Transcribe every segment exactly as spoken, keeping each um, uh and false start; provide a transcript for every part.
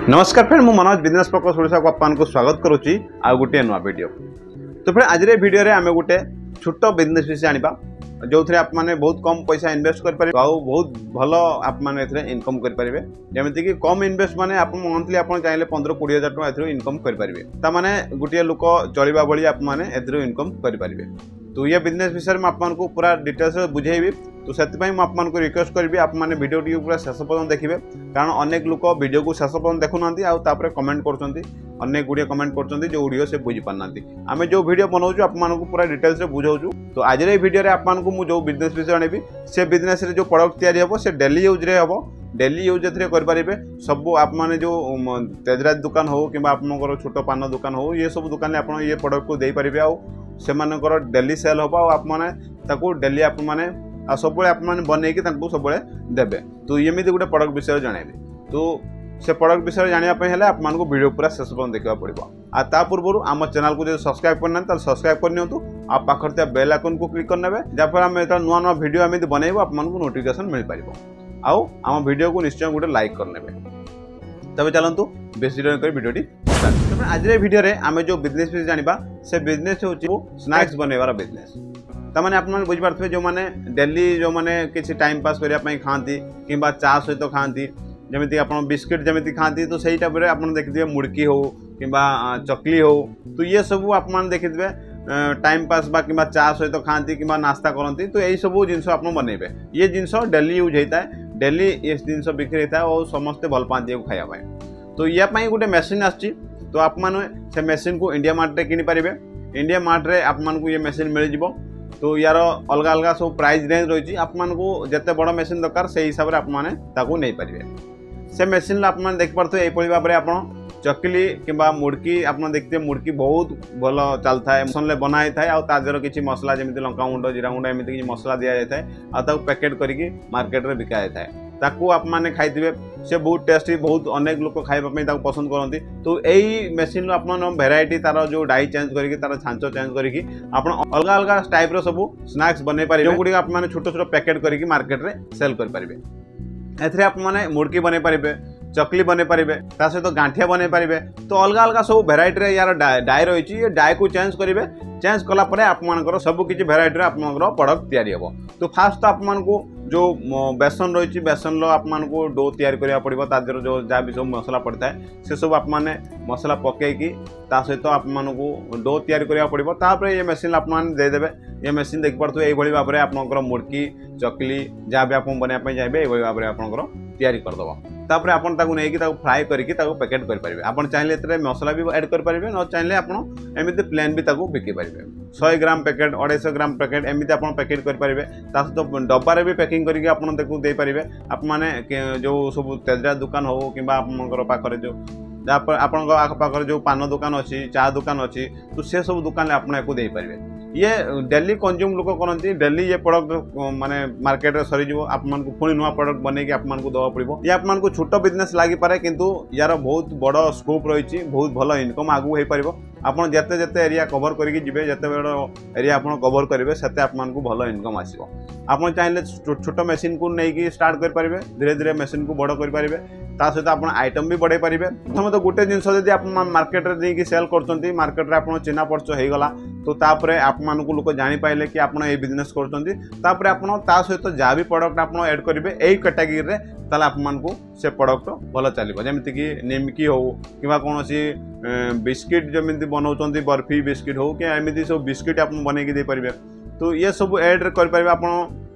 नमस्कार फ्रेंड, मु Manoj business focus Odisha को आपन को स्वागत करूची आ गुटे नुआ वीडियो। तो फ्रेंड आज रे वीडियो रे आमे गुटे छोट बिजनेस विषय आनिबा जो थरे आप माने बहुत कम पैसा इन्वेस्ट कर पारे आ बहुत भलो आप माने एथरे इनकम कर पारिबे। जेमिति कि कम इन्वेस्ट माने आप मंथली आप चाहिले पंद्रह बीस हजार टका एथरे इनकम कर पारिबे। ता माने गुटे लोक चलिबा बळी आप माने एथरे इनकम कर पारिबे। तो ये बिजनेस विषय में आपको पूरा डिटेल्स बुझेबी। तो से आपको रिक्वेस्ट करी आप मैंने वीडियो टी पूरा शेष पर्यटन देखिए, कारण अनेक लोक वीडियो को शेष पर्यटन देखुना आउे कमेंट कर अनेक गुड़िया कमेंट कर जो वीडियो से बुझी पारना। आम जो वीडियो बनाऊँ आपको पूरा डिटेल्स बुझाऊँ। तो आज ये वीडियो आपको मुझे जो बिजनेस विषय आनी से बिजनेस जो प्रोडक्ट तैयारी हम से डेली यूज रे हम डेली यूज ए करेंगे। सब आप मैंने जो तेजराज दुकान हो कि आपंकर छोट पान दुकान हो ये सब दुकान आप ये प्रोडक्ट को दे पारे आ से डेली सेल हम आपको डेली आप मैंने सब आप बन सब देवे। तो एमती गोटे प्रोडक्ट विषय जनइबी। तो से प्रोडक्ट विषय जानापी आपको वीडियो पूरा शेष पर्यटन देखा पड़ो। आ ता पूर्व आम चैनल को जो सब्सक्राइब करना तो सब्सक्राइब करनी आ पाखे बेल आइकन को क्लिक करने जहाँफल आम जो नुआ नुआ वीडियो एमती बनइबू आपको नोटिफिकेशन मिल पार। आउ आम वीडियो को निश्चय गोटे लाइक करने। तब चलतु बेस वीडियो आज वीडियो रे आम जो बिजनेस विषय जाना से बिजनेस हूँ स्नैक्स बनइबार बिजनेस। तमाने आप बुझीपारे जो मैंने डेली जो मैंने किसी टाइम पास करने खाती कि चा सहित खाती जमी आप बिस्किट जमी खाती। तो सही टाइप आप देखिए मुड़की हो कि चकली हो तो ये सब आप देखिए टाइम पास बा कि चा सहित खाती कि नास्ता करती। तो यही सब जिन आप बनइबे। ये जिनस डेली यूज होता है, डेली ये जिनस बिक्री होता है और समस्ते भल पाती खायापी। तो ये गोटे मेसीन आसी। तो आप से मेसीन को इंडिया मार्ट रे किनि पारिबे। इंडिया मार्ट रे आप ये मेसीन मिल जिवो। तो यार अलग अलग सब प्राइस रेंज रही आपको जिते बड़ मेसीन दरकार से हिसाब से आपको नहीं पारे। से मेसीन आप देख पारे यही भाव में आप चकली कि मुड़की आप देखते मुड़की बहुत भल चलता है मसन बनाई था आर किसी मसला जमी लंका गुंड जीरा गुंड एमती मसला दि जाए आउ पैकेट करके मार्केट में बिका जाए ताकू आप मैंने खाइबे। से बहुत टेस्टी बहुत अनेक लोग खाइबापी पसंद करती। तो यही मेसीन आप भेराइटी तार जो डाई चेंज करके तार छांच चेंज करके आप अलग अलग टाइप रो सब स्नैक्स बन पारे जो गुड़ी आप छोट छोट पैकेट करके मार्केट में सेल करेंगे। एथरे आप मैंने मुड़की बन पारे, चकली बन पारे, ता सहित गांठिया बन पारे। तो अलग अलग सब भेराइटी रे यार डाई रही ये डाई को चेंज करेंगे। चेंज कलापर आप सब किसी भेराइटी आप प्रोडक्ट तैयारी हम। तो फास्ट तो आपको जो बेसन रही बेसन आपको डो तैयारी करा पड़ो तादर जो जहाँ भी सब मसला पड़ता है से सब आप मसला पकईकि सहित आपको डो तैयारी करा पड़ो। तापर ये मेसीन आप देदेवे। ये मेसीन देख पारे यही भाव में आपंकर मुड़की चकली जहाँ भी आप बनापी चाहिए यही भाव में आपंकर तैयारी करदे। तापर आपन ताकू नहीं फ्राए करके पैकेट करेंगे। आप चाहिए मसला भी ऐड करेंगे न चाहिए आप एमती प्लेन भी बिकी पारे। सौ ग्राम पैकेट अढ़ाई ग्राम पैकेट एमती आप पैकेट करेंगे। सहित डब्बारे भी पैकिंग करके आप दे पारे। आप माने जो सब तेजराज दुकान हो कि पाखे जो आपण आखपाखे जो पान दुकान अच्छी चा दुकान अच्छी तो से सब दुकान आपको दे पारे। ये डेली कंज्यूम लोक करती डेली ये प्रोडक्ट माने मार्केट रे सरी जीवो आपको पुणी नुआ प्रोडक्ट बनई आपको दवा पड़ो। ये आपको छोट बिजनेस लगी पारे किंतु यार बहुत बड़ स्कोप रही बहुत भल इनकम आगू हो पार। आप जिते जिते एरिया कवर करके जिबे जिते बड़ एरिया आप कवर करेंगे से आपको भल इनकम आसो। आप चाहिए छोट मेसीन को लेकिन स्टार्ट करेंगे धीरे धीरे मेसीन को बड़ करेंगे। ता सहित आप आइटम भी बढ़ाई पारे। प्रथम तो गोटे जिनस जब आप मार्केट में सेल कर मार्केट में आप चिन्हा परिचय होगला तो तापर आप लोक जापारे कि आप बिजनेस कर सहित जहाँ भी प्रोडक्ट आप ऐड करेंगे यही कैटेगरी रे ताले आपको से प्रोडक्ट भल चलो। जमीक निमकी हो कि कौन सी बिस्किट जमी बनाऊँ बर्फी बिस्किट हो कि एमती सब बिस्किट आप बनई दे पारे। तो ये सब ऐड करेंगे आप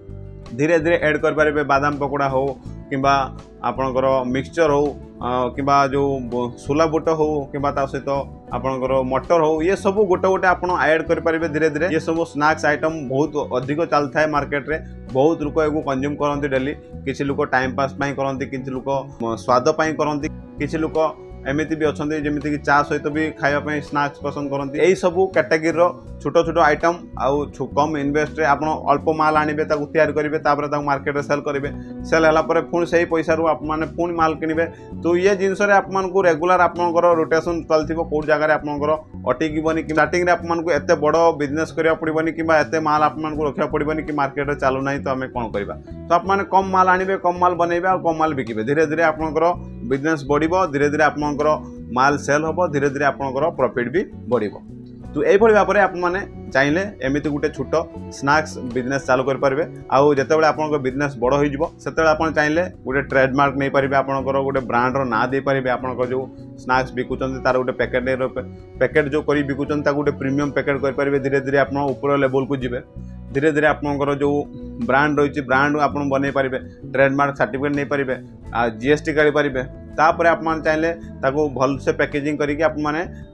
धीरे धीरे ऐड करेंगे। बादाम पकोड़ा हो कि आपणकर मिक्सचर हो कि जो सोला बुट हो कि सहित आपणकर मटर हो ये सब गोटे गोटे आप ऐड करेंगे धीरे धीरे। ये सब स्नैक्स आइटम बहुत अधिक चलता है मार्केट रे। बहुत लोग एगो कंज्यूम करते डेली। किसी लोग टाइम पास करते किसी लोग स्वाद करते किसी लोग एमती भी अच्छा जमीक कि चा सहित भी खायापी स्नैक्स पसंद करती। यही सब कैटेगरी छोट छोट आइटम आउ कम इन्वेस्ट रे आप अल्प माल आनिबे ताकू तैयार करेंगे तापर ताकू मार्केट में सेल करेंगे। सेल होला परे पुणी से पैसा रू आप माने पुणी माल किनिबे। तो ये जिनस आपको रेगुलर आपंकर रोटेशन चलती कौ जगह आपंकर अटकबनी कि स्टार्टिंग आपको एत बड़ बिजनेस करा पड़ोनी कि एत माल आपको रखा पड़ोनी कि मार्केट में चलूना तो आम कौन करवा। तो आप कम माल आनिबे कम माल बनइबे और कम माल बिकिबे। धीरे धीरे आपंकर बिजनेस बढ़िबो धीरे धीरे आपनकर माल सेल होबो धीरे धीरे आपनकर प्रॉफिट भी बढ़िबो। तो यही भाव में आप चाहिए एमती गोटे छोट स्नैक्स बिजनेस चालू करेंगे आउ जिते आप बिजनेस बड़ हो आप चाहिए गोटे ट्रेडमार्क नहीं पारे आपंकर गोटे ब्रांडर ना दे पारे आपंकर जो स्नैक्स बिकुंट तार गोटे पैकेट पैकेट जो कर बिकुंट गोटे प्रीमियम पैकेट करेंगे धीरे धीरे आप ऊपर लेवल को जी धीरे धीरे आपंकर जो ब्रांड रही ब्रांड आप बन पारे ट्रेडमार्क सर्टिफिकेट नहीं पारे जीएसटी काढ़ी पारे तापर आप चाहिए भल से पैकेजिंग करके आप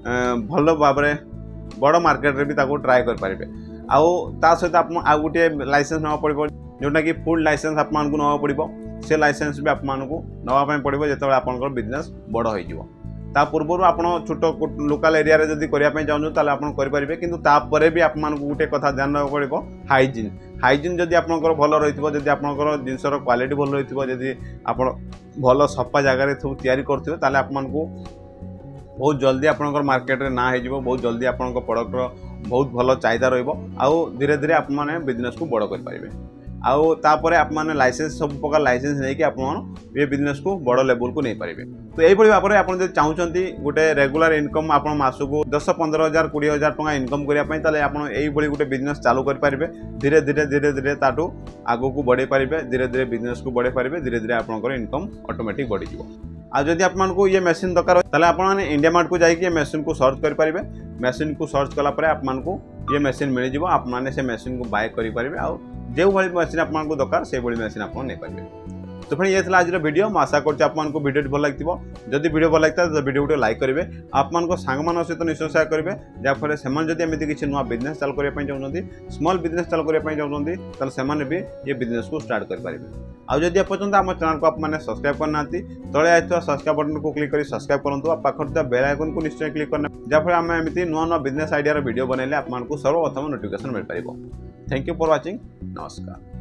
भल भाव बड़ मार्केट रे भी ताको ट्राई कर पारे आउ ता सहित आप आउ गोटे लाइसेंस नवा पड़ो जोटा कि फुल लाइसेंस आप नवा पड़ो से लाइसेंस भी आप नापी पड़ो जो आप बिजनेस बड़ हो ता पूर्व आप छोट लोकल एरिया रे जदि करने चाहूँ ताले आप करेंगे किंतु तापर भी आप गोटे कथा ध्यान रखा पड़ो हाइजीन हाइजीन जदि आपंकर भल रही जदि आपंकर जिनसर क्वालिटी भल रही जदि आप भल सफा जगार सब तैयारी करते ताले आपको बहुत जल्दी आपंकर मार्केट रे ना हो बहुत जल्दी आपंकर प्रोडक्टर बहुत भल चाहिदा रहा धीरे धीरे आप बिजनेस को बड़ कर आउ तापर आप लाइसेंस सब प्रकार लाइसेंस नहीं कि आप ये बिजनेस को बड़ लेवल को नहीं पारे। तो यही भाव में आप चाहते गोटे रेगुलर इनकम आप मासको दस पंद्रह हजार कोड़े हजार टका इनकम करने आप गोटे बिजनेस चालू करेंगे धीरे धीरे धीरे धीरे ताठू आगू को बढ़े पारे धीरे धीरे बिजनेस को बढ़े पारे धीरे धीरे आपंकर इनकम ऑटोमेटिक बढ़ी आ जदि आपको ये मशीन दरकार ताले आप इंडिया मार्ट को जाइए मशीन को सर्च करेंगे मशीन को सर्च कलापर आपको ये मशीन मिल जाव आप से मशीन को बाय करेंगे आ जो भाई मशीन आपको दरकार से भाई मशीन आप नहीं पारे। तो फ्रेंड ये आज वीडियो मैं आशा करते आपको वीडियो भल लगी जदि वीडियो भल लगता है तो वीडियो को लाइक करेंगे आप सांग सहित निश्चय शेयर करेंगे जहाँफल से एमती किसी नुआ बिजनेस चालू करने चाहते स्मॉल बिजनेस चालू करने चाहते से भी ये बिजनेस को स्टार्ट करेंगे। आउ जदि पर्यटन आम चैनल को आपने सब्सक्राइब करना तले आए सब्सक्राइब बटन को क्लिक कर सब्सक्राइब करूँ आप पाखे बेल आइकन को निश्चय क्लिक करना जहाँफल आम एमती नुआ नुआ बिजनेस आइडिया वीडियो बनैले आपको सर्वप्रथम नोटिफिकेशन मिल पार। Thank you for watching. नमस्कार।